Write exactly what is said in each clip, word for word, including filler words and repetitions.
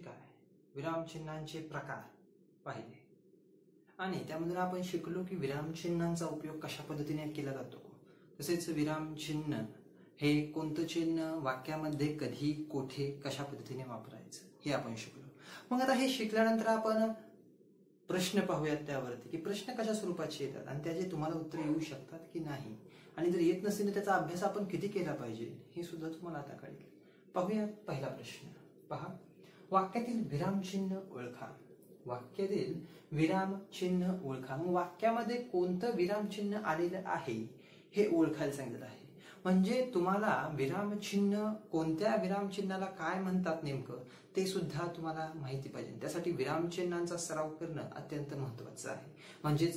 काय, विरामचिन्हांचे प्रकार पाहिले आणि त्यामधून आपण शिकलो की विरामचिन्हांचा उपयोग कशा पद्धतीने केला जातो. तसेच विरामचिन्ह हे कोणतं चिन्ह वाक्यामध्ये कधी, कोठे, कशा पद्धतीने वापरायचं हे आपण शिकलो. मग आता हे शिकल्यानंतर आपण प्रश्न पाहूयात त्यावरती की प्रश्न कशा स्वरूपाचे येतात आणि त्याचे तुम्हाला उत्तर येऊ शकतात की नाही, आणि जर येत नसेल तर त्याचा अभ्यास आपण किती केला पाहिजे हे सुद्धा तुम्हाला आता कळेल. पाहूया पहिला प्रश्न. पहा, वाक्यातील विरामचिन्ह ओळखा. वाक्यातील विरामचिन्ह ओळखा. मग वाक्यामध्ये कोणतं विरामचिन्ह आलेलं आहे हे ओळखायला सांगितलं आहे. म्हणजे तुम्हाला विरामचिन्ह, कोणत्या विरामचिन्हाला काय म्हणतात नेमकं ते सुद्धा तुम्हाला माहिती पाहिजे. त्यासाठी विरामचिन्हांचा सराव करणं अत्यंत महत्वाचं आहे. म्हणजेच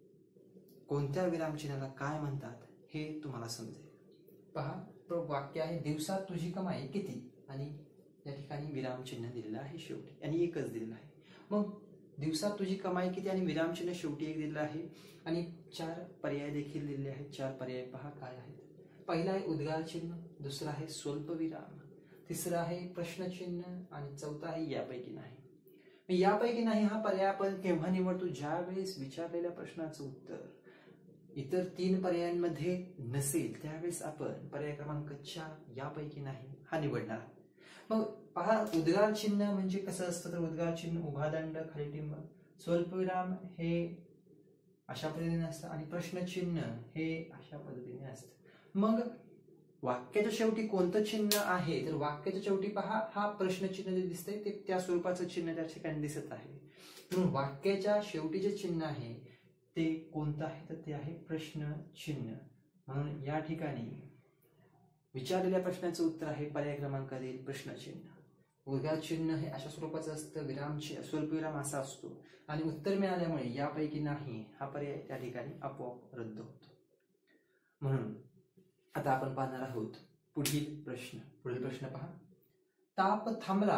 कोणत्या विरामचिन्हाला काय म्हणतात हे तुम्हाला समजेल. पहा, वाक्य आहे दिवसात तुझी कमाई किती, आणि या ठिकाणी विरामचिन्ह दिलेलं आहे शेवटी, आणि एकच दिलेलं आहे. मग दिवसात तुझी कमाई किती आणि विरामचिन्ह शेवटी एक दिलेलं आहे, आणि चार पर्याय देखील दिलेले आहेत. चार पर्याय पहा काय आहेत. पहिला आहे उद्गार चिन्ह, दुसरा आहे स्वल्पविराम, तिसरा आहे प्रश्नचिन्ह, आणि चौथा आहे यापैकी नाही. यापैकी नाही हा पर्याय आपण केव्हा निवडतो, ज्या वेळेस विचारलेल्या प्रश्नाचं उत्तर इतर तीन पर्यायांमध्ये नसेल त्यावेळेस आपण पर्याय क्रमांक चार यापैकी नाही हा निवडणार. मग पहा, उद्गार चिन्ह म्हणजे कसं असतं तर उद्गार चिन्ह उभादंड, खाली टिंब, स्वल्पविराम हे अशा पद्धतीने असतं, आणि प्रश्नचिन्ह हे अशा पद्धतीने असतं. मग वाक्याच्या शेवटी कोणतं चिन्ह आहे तर वाक्याच्या शेवटी पहा, हा प्रश्नचिन्ह जे दिसतंय ते त्या स्वरूपाचं चिन्ह त्या ठिकाणी दिसत आहे. म्हणून वाक्याच्या शेवटी जे चिन्ह आहे ते कोणतं आहे तर ते आहे प्रश्नचिन्ह. म्हणून या ठिकाणी विचारलेल्या प्रश्नाचं उत्तर आहे पर्याय क्रमांक देईल प्रश्नचिन्ह. उद्गार चिन्ह हे अशा स्वरूपाचं असतं, विराम स्वल्पविराम असा असतो, आणि उत्तर मिळाल्यामुळे यापैकी नाही हा पर्याय त्या ठिकाणी आपोआप रद्द होतो. म्हणून आता आपण पाहणार आहोत पुढील प्रश्न. पुढील प्रश्न पहा, ताप थांबला,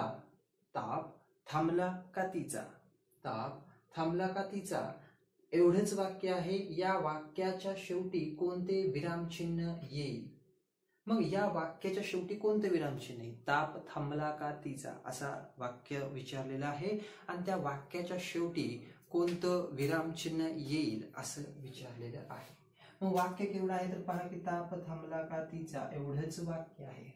ताप थांबला का तिचा, ताप थांबला का तिचा एवढंच वाक्य आहे. या वाक्याच्या शेवटी कोणते विरामचिन्ह येईल. मग या वाक्याच्या शेवटी कोणते विरामचिन्ह येईल, ताप थांबला का तिचा असा वाक्य विचारलेलं आहे, आणि त्या वाक्याच्या शेवटी कोणतं विरामचिन्ह येईल असं विचारलेलं आहे. मग वाक्य केवढं आहे तर पहा की ताप थांबला का तिचा एवढंच वाक्य आहे.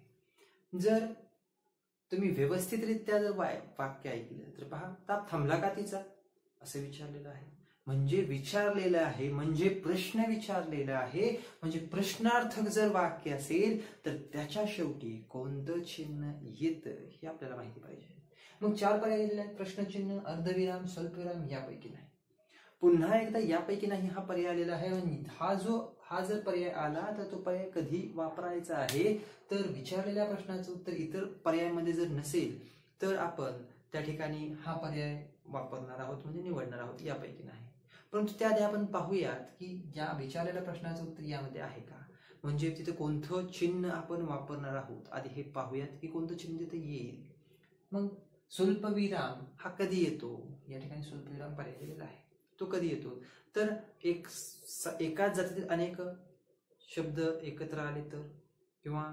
जर तुम्ही व्यवस्थितरित्या जर वाक्य ऐकलं तर पहा, ताप थांबला का तिचा असं विचारलेलं आहे. म्हणजे विचारलेलं आहे म्हणजे प्रश्न विचारलेला आहे, म्हणजे प्रश्नार्थक जर वाक्य असेल तर त्याच्या शेवटी कोणतं चिन्ह येतं हे आपल्याला माहिती पाहिजे. मग चार पर्याय दिलेले आहेत, प्रश्नचिन्ह, अर्धविराम, स्वल्पविराम, यापैकी नाही. पुन्हा एकदा यापैकी नाही हा पर्याय आलेला आहे. हा जो हा जर पर्याय आला तर तो पर्याय कधी वापरायचा आहे तर विचारलेल्या प्रश्नाचं उत्तर इतर पर्यायामध्ये जर नसेल तर आपण त्या ठिकाणी हा पर्याय वापरणार आहोत, म्हणजे निवडणार आहोत यापैकी नाही. परंतु त्याआधी आपण पाहूयात की या विचारलेल्या प्रश्नाचं उत्तर यामध्ये आहे का, म्हणजे तिथे कोणतं चिन्ह आपण वापरणार आहोत. आधी हे पाहूयात की कोणतं चिन्ह तिथे येईल. मग स्वल्पविराम हा कधी येतो, या ठिकाणी स्वल्पविराम पर्याय दिलेला आहे. तो कधी येतो तर एक एकाच जातीतील अनेक शब्द एकत्र आले तर, किंवा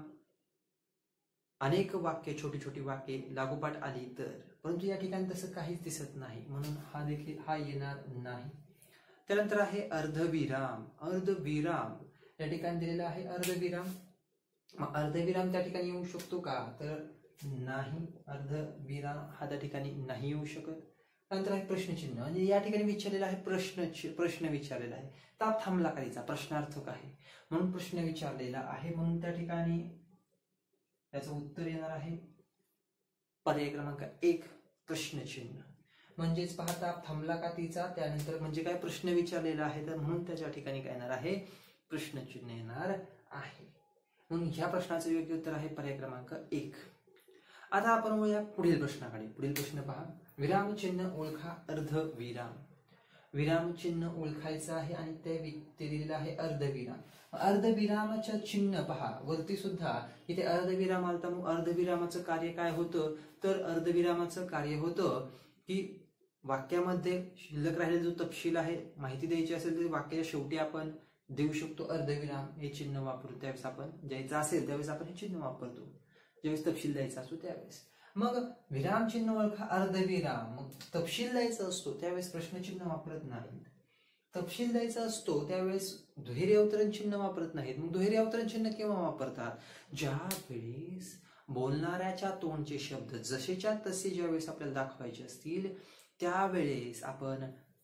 अनेक वाक्य छोटी छोटी वाक्ये लागोपाठ आली तर. परंतु या ठिकाणी तसं काहीच दिसत नाही, म्हणून हा देखील हा येणार नाही. त्यानंतर आहे अर्धविराम. अर्धविराम या ठिकाणी दिलेला आहे अर्धविराम. मग अर्धविराम त्या ठिकाणी येऊ शकतो का तर नाही, अर्धविराम हा त्या ठिकाणी नाही येऊ शकत. नंतर आहे प्रश्नचिन्ह, म्हणजे या ठिकाणी विचारलेला आहे प्रश्न प्रश्न विचारलेला आहे. ताप थांबला का तिचा प्रश्नार्थक आहे म्हणून प्रश्न विचारलेला आहे, म्हणून त्या ठिकाणी त्याचं उत्तर येणार आहे पर्याय क्रमांक एक प्रश्नचिन्ह. म्हणजेच पहा, ताप थांबला का तिचा, त्यानंतर म्हणजे काय प्रश्न विचारलेला आहे तर म्हणून त्याच्या ठिकाणी काय येणार आहे प्रश्नचिन्ह येणार आहे. म्हणून ह्या प्रश्नाचं योग्य उत्तर आहे पर्याय क्रमांक एक. आता आपण वळूया पुढील प्रश्नाकडे. पुढील प्रश्न पहा, विरामचिन्ह ओळखा अर्धविराम. विरामचिन्ह ओळखायचं आहे आणि ते दिलेलं आहे अर्धविराम. अर्धविरामाचं चिन्ह पहा वरती सुद्धा इथे अर्धविराम आलता. मग अर्धविरामाचं कार्य काय होतं तर अर्धविरामाचं कार्य होतं की वाक्यामध्ये शिल्लक राहिलेला जो तपशील आहे माहिती द्यायची असेल तर वाक्याच्या शेवटी आपण देऊ शकतो अर्धविराम हे चिन्ह वापरू. त्यावेळेस आपण द्यायचं असेल त्यावेळेस आपण हे चिन्ह वापरतो, ज्यावेळेस तपशील द्यायचा असतो त्यावेळेस. मग विरामचिन्ह ओळखा, अर्धविराम. मग तपशील द्यायचा असतो त्यावेळेस प्रश्नचिन्ह वापरत नाहीत. तपशील द्यायचा असतो त्यावेळेस दुहेरी अवतरण चिन्ह वापरत नाहीत. मग दुहेरी अवतरण चिन्ह केव्हा वापरतात? ज्या वेळेस बोलणाऱ्याच्या तोंडचे शब्द जसेच्या तसे ज्यावेळेस आपल्याला दाखवायचे असतील त्यावेळेस आपण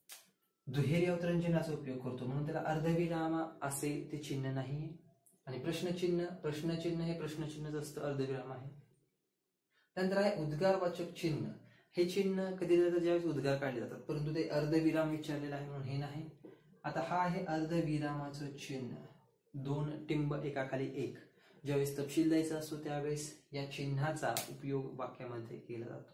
दुहेरी अवतरण चिन्हाचा उपयोग करतो. म्हणून त्याला अर्धविराम असे ते चिन्ह नाही. आणि प्रश्नचिन्ह, प्रश्नचिन्ह हे प्रश्नचिन्हच असतं, अर्धविराम आहे. त्यानंतर आहे उद्गारवाचक चिन्ह. हे चिन्ह कधी जातात ज्यावेळेस उद्गार काढले जातात, परंतु ते अर्धविराम विचारलेलं आहे म्हणून हे नाही. आता हा आहे अर्धविरामाचं चिन्ह, दोन टिंब एकाखाली एक. ज्यावेळेस तपशील द्यायचा असतो त्यावेळेस या चिन्हाचा उपयोग वाक्यामध्ये केला जातो.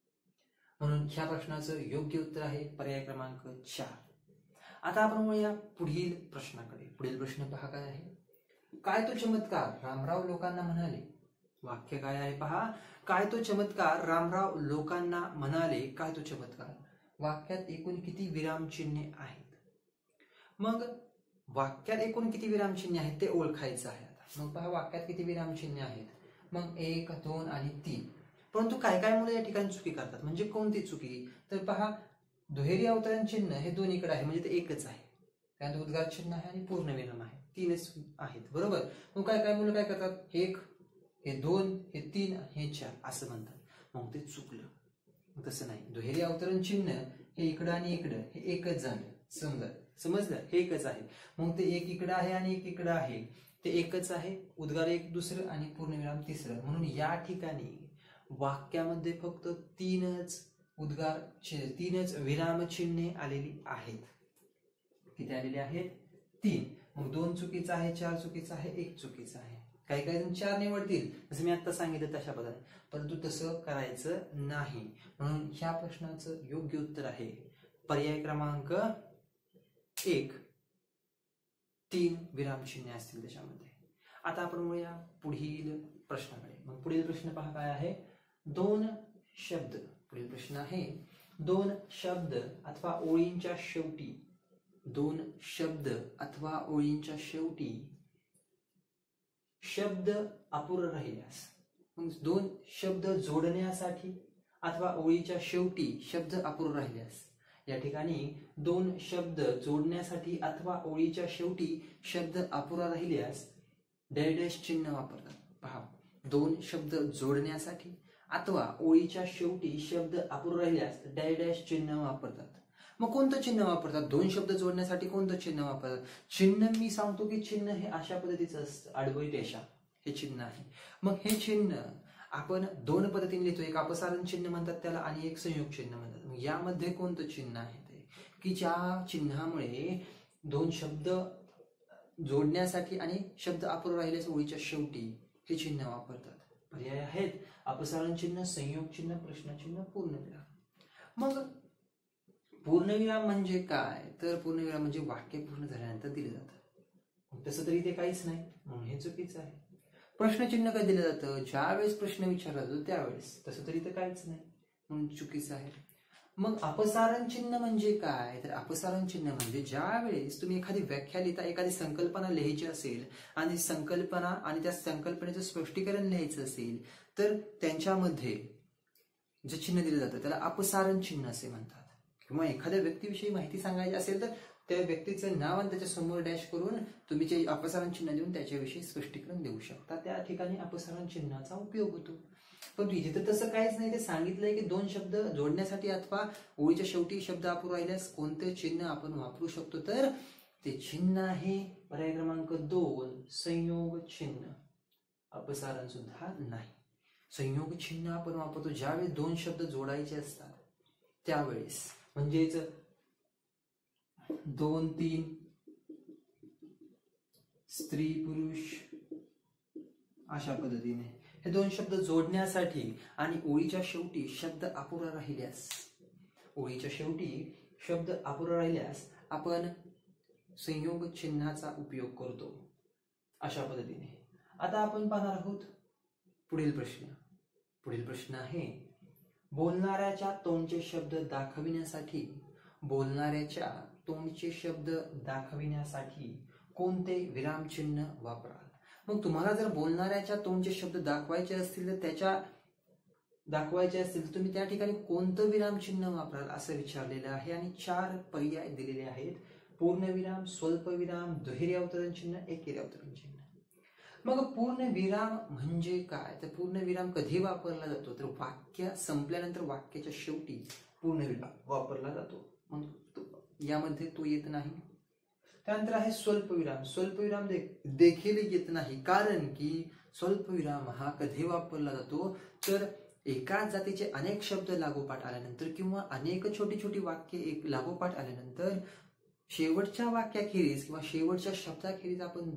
म्हणून ह्या प्रश्नाचं योग्य उत्तर आहे पर्याय क्रमांक चार. आता आपण वळूया पुढील प्रश्नाकडे. पुढील प्रश्न पहा काय आहे. काय तो चमत्कार रामराव लोकांना म्हणाले. वाक्य काय आहे पहा. काय तो चमत्कार रामराव लोकांना म्हणाले. काय तो चमत्कार. वाक्यात एकूण किती विरामचिन्हे आहेत. मग वाक्यात एकूण किती विरामचिन्हे आहेत ते ओळखायचं आहे. आता मग पहा वाक्यात किती विरामचिन्हे आहेत. मग एक, दोन आणि तीन. परंतु काय काय मुलं या ठिकाणी चुकी करतात. म्हणजे कोणती चुकी तर पहा दुहेरी अवतरण चिन्ह हे दोन्हीकडे आहे म्हणजे ते एकच आहे. त्यानंतर उद्गार चिन्ह आहे आणि पूर्णविराम आहे, तीनच आहेत बरोबर. मग काय काय मुलं काय करतात, एक, हे दोन, हे तीन, हे चार असं म्हणतात. मग ते चुकलं. तसं नाही. दुहेरी अवतरण चिन्ह हे इकडं आणि इकडं हे एकच झालं. समजा समजलं हे एकच आहे. मग ते एक इकडं आहे आणि एक इकडं आहे ते एकच आहे. उद्गार एक दुसरं आणि पूर्णविराम तिसरं. म्हणून या ठिकाणी वाक्यामध्ये फक्त तीनच उद्गार तीनच विरामचिन्हे आलेली आहेत. किती आलेली आहेत, तीन. मग दोन चुकीचं आहे, चार चुकीचं आहे, एक चुकीचं आहे. काही काही जण चार निवडतील जसं मी आता सांगितलं तशा पद्धतीने, परंतु तसं करायचं नाही. म्हणून ह्या प्रश्नाचं योग्य उत्तर आहे पर्याय क्रमांक एक. तीन विरामचिन्हे असतील त्याच्यामध्ये. आता आपण वळूया पुढील प्रश्नाकडे. मग पुढील प्रश्न पहा काय आहे. दोन शब्द. पुढील प्रश्न आहे दोन शब्द अथवा ओळींच्या शेवटी दोन शब्द अथवा ओळींच्या शेवटी शब्द अपुरा राहिल्यास. मग दोन शब्द जोडण्यासाठी अथवा ओळीच्या शेवटी शब्द अपुरा राहिल्यास. या ठिकाणी दोन शब्द जोडण्यासाठी अथवा ओळीच्या शेवटी शब्द अपुरा राहिल्यास डॅश चिन्ह वापरतात. पहा दोन शब्द जोडण्यासाठी अथवा ओळीच्या शेवटी शब्द अपुरा राहिल्यास डॅश चिन्ह वापरतात. मग कोणतं चिन्ह वापरतात. दोन शब्द जोडण्यासाठी कोणतं चिन्ह वापरतात. चिन्ह मी सांगतो की चिन्ह हे अशा पद्धतीचं असतं. आडवी रेषा हे चिन्ह आहे. मग हे चिन्ह आपण दोन पद्धतीने लिहितो. एक अपसारण चिन्ह म्हणतात त्याला आणि एक संयोग चिन्ह म्हणतात. मग यामध्ये कोणतं चिन्ह आहे ते की ज्या चिन्हामुळे दोन शब्द जोडण्यासाठी आणि शब्द अपुरा राहिल्यास ओळीच्या शेवटी हे चिन्ह वापरतात. पर्याय आहेत अपसारण चिन्ह, संयोग चिन्ह, प्रश्नचिन्ह, पूर्णविराम. मग पूर्णविराम म्हणजे काय तर पूर्णविराम म्हणजे वाक्य पूर्ण झाल्यानंतर दिले जातं. तसं तरी ते काहीच नाही म्हणून हे चुकीचं आहे. प्रश्नचिन्ह काय दिलं जातं ज्यावेळेस प्रश्न विचारला जातो त्यावेळेस. तसं तरी ते काहीच नाही म्हणून चुकीचं आहे. मग अपसारण चिन्ह म्हणजे काय तर अपसारण चिन्ह म्हणजे ज्या वेळेस तुम्ही एखादी व्याख्या लिहिता, एखादी संकल्पना लिहायची असेल आणि संकल्पना आणि त्या संकल्पनेचं स्पष्टीकरण लिहायचं असेल तर त्यांच्यामध्ये जे चिन्ह दिलं जातं त्याला अपसारण चिन्ह असे म्हणतात. किंवा एखाद्या व्यक्तीविषयी माहिती सांगायची असेल तर त्या व्यक्तीचं नाव आणि त्याच्या समोर डॅश करून तुम्ही जे अपसारण चिन्ह देऊन त्याच्याविषयी स्पष्टीकरण देऊ शकता. त्या ठिकाणी अपसारण चिन्हाचा उपयोग होतो. पण इथे तर तसं काहीच नाही. ते सांगितलंय की दोन शब्द जोडण्यासाठी अथवा ओळीच्या शेवटी शब्द अपुरा राहिल्यास कोणते चिन्ह आपण वापरू शकतो तर ते चिन्ह आहे पर्याय क्रमांक दोन संयोग चिन्ह. अपसारण सुद्धा नाही. संयोग चिन्ह आपण वापरतो ज्यावेळेस दोन शब्द जोडायचे असतात त्यावेळेस. म्हणजेच दोन तीन स्त्री पुरुष अशा पद्धतीने हे दोन शब्द जोडण्यासाठी आणि ओळीच्या शेवटी शब्द अपुरा राहिल्यास ओळीच्या शेवटी शब्द अपुरा राहिल्यास आपण संयोग चिन्हाचा उपयोग करतो अशा पद्धतीने. आता आपण पाहणार आहोत पुढील प्रश्न. पुढील प्रश्न आहे बोलणाऱ्याच्या तोंडचे शब्द दाखविण्यासाठी बोलणाऱ्याच्या तोंडचे शब्द दाखविण्यासाठी कोणते विरामचिन्ह वापराल. मग तुम्हाला जर बोलणाऱ्याच्या तोंडचे शब्द दाखवायचे असतील तर त्याच्या दाखवायचे असतील तर तुम्ही त्या ठिकाणी कोणतं विरामचिन्ह वापराल असं विचारलेलं आहे आणि चार पर्याय दिलेले आहेत. पूर्णविराम, स्वल्पविराम, दुहेरी अवतरण चिन्ह, एकेरी अवतरण चिन्ह. मग पूर्णविराम म्हणजे काय? तर पूर्णविराम कधी वापरला जातो? तर वाक्य संपल्यानंतर वाक्याच्या शेवटी पूर्णविराम वापरला जातो. मग यामध्ये तो येत नाही. त्यानंतर आहे स्वल्पविराम. स्वल्पविराम देखील येत नाही, कारण की स्वल्पविराम हा कधी वापरला जातो? तर एकाच जातीचे अनेक शब्द लागोपाठ आल्यानंतर किंवा अनेक छोटी छोटी वाक्य एक लागोपाठ आल्यानंतर शेवटच्या वाक्याखेरीज किंवा शेवटच्या शब्दाखेरीज आपण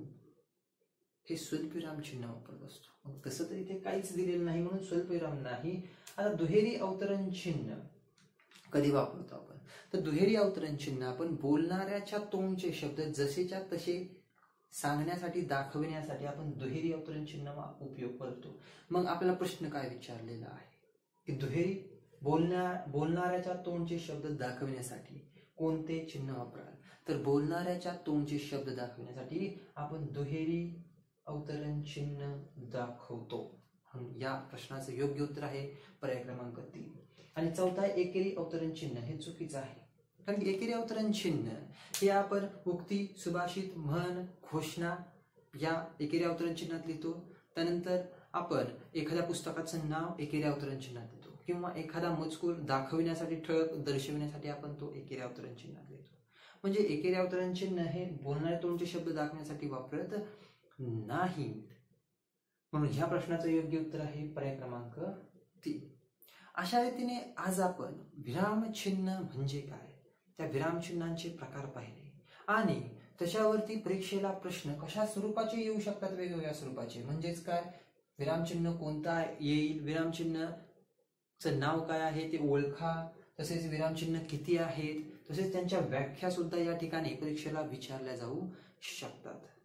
हे स्वल्पविराम चिन्ह वापरत असतो. मग तसं तर इथे काहीच दिलेलं नाही म्हणून स्वल्पविराम नाही. आता दुहेरी अवतरण चिन्ह कधी वापरतो आपण? तर दुहेरी अवतरण चिन्ह आपण बोलणाऱ्याच्या तोंडचे शब्द जसेच्या तसे सांगण्यासाठी, दाखवण्यासाठी आपण दुहेरी अवतरण चिन्ह उपयोग करतो. मग आपल्याला प्रश्न काय विचारलेला आहे की दुहेरी बोलण्या बोलणाऱ्याच्या तोंडचे शब्द दाखवण्यासाठी कोणते चिन्ह वापराल? तर बोलणाऱ्याच्या तोंडचे शब्द दाखवण्यासाठी आपण दुहेरी अवतरण चिन्ह दाखवतो. या प्रश्नाचं योग्य उत्तर आहे पर्याय क्रमांक तीन. आणि चौथा आहे एकेरी अवतरण चिन्ह. हे चुकीचं आहे, कारण की एकेरी अवतरण चिन्ह हे आपण उक्ती, सुभाषित, म्हण, घोषणा या एकेरी अवतरण चिन्हात लिहितो. त्यानंतर आपण एखाद्या पुस्तकाचं नाव एकेरी अवतरण चिन्हात लिहितो किंवा एखादा मजकूर दाखविण्यासाठी, ठळक दर्शविण्यासाठी आपण तो एकेरी अवतरण चिन्हात लिहितो. म्हणजे एकेरी अवतरण चिन्ह हे बोलणाऱ्या तोंडचे शब्द दाखवण्यासाठी वापरत नाही. म्हणून ह्या प्रश्नाचं योग्य उत्तर आहे पर्याय क्रमांक तीन. अशा रीतीने आज आपण विरामचिन्ह म्हणजे काय, त्या विरामचिन्हांचे प्रकार पाहिले आणि त्याच्यावरती परीक्षेला प्रश्न कशा स्वरूपाचे येऊ शकतात, वेगवेगळ्या स्वरूपाचे. म्हणजेच काय, विरामचिन्ह कोणता येईल, विरामचिन्हचं नाव काय आहे ते ओळखा, तसेच विरामचिन्ह किती आहेत, तसेच त्यांच्या व्याख्या सुद्धा या ठिकाणी परीक्षेला विचारल्या जाऊ शकतात.